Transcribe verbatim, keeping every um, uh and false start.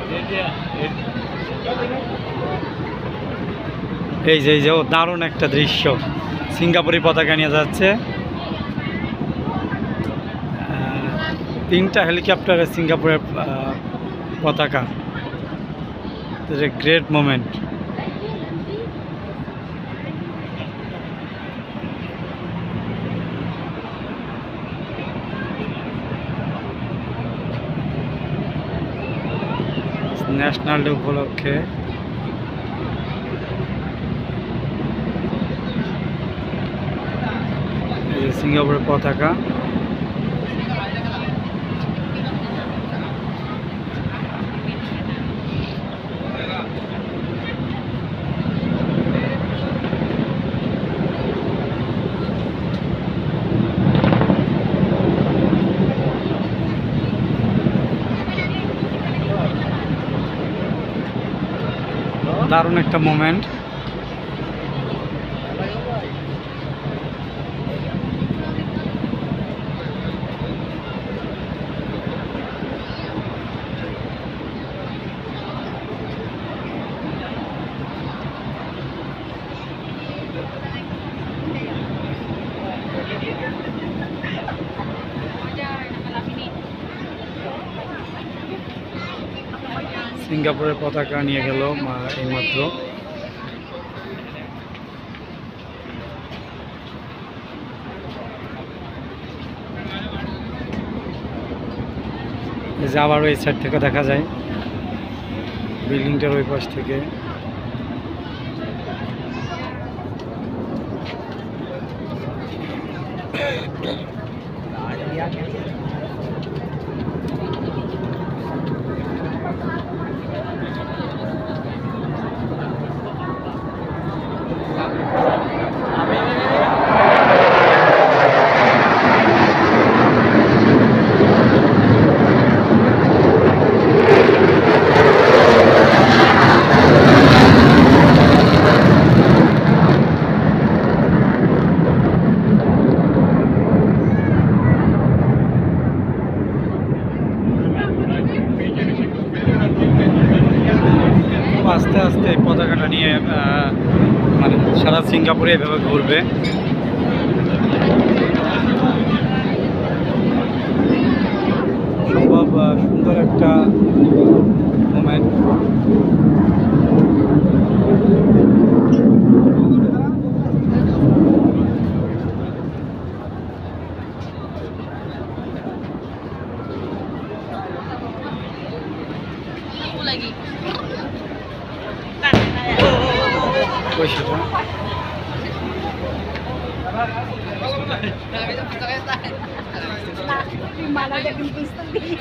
এই যে এই যে দারুণ একটা দৃশ্য, সিঙ্গাপুরি পতাকা নিয়ে যাচ্ছে তিনটা হেলিকপ্টারে সিঙ্গাপুরের পতাকা। It's a great moment. National day উপলক্ষে সিঙ্গাপুরের পতাকা। দারুণ একটা মোমেন্ট। সিঙ্গাপুরের পতাকা নিয়ে গেল এইমাত্র। যে আবার ওই সাইড থেকে দেখা যায় বিল্ডিংটার ওই পাশ থেকে। আস্তে আস্তে এই পতাকাটা নিয়ে মানে সারা সিঙ্গাপুরে এভাবে ঘুরবে। সম্ভব সুন্দর একটা moment. lagi. Mana ada kempis tadi.